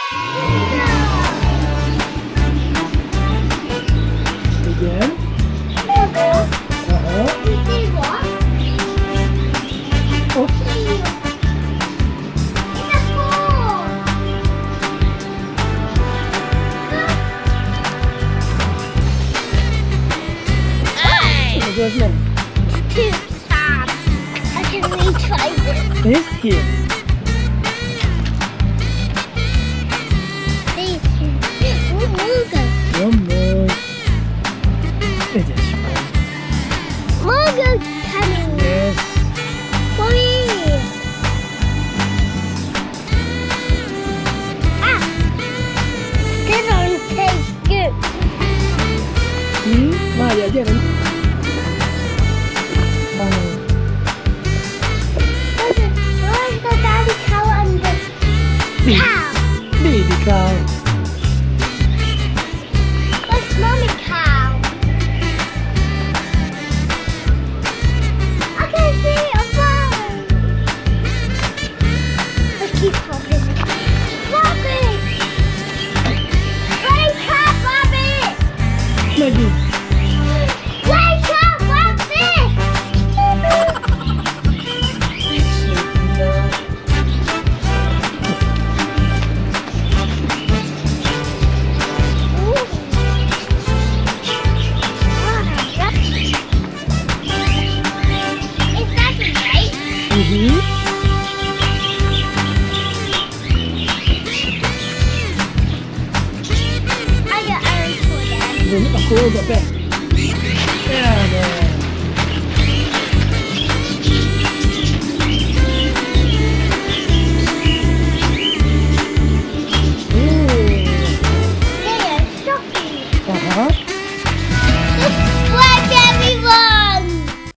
Again? You see what? Oh. It's a hole. There's no. Too sad. I can retry this. This here. One more. It is fun. Mango coming. Yes. For me. Ah. This one tastes good. Maja, get it. Where's the daddy cow and the cow? Baby cow. Where's mommy cow? I can see a phone. Let's keep popping. Bobby! Wake up, Bobby! Maggie. Wake up, Bobby! I got orange for them. Aku agak back. Ya, dah.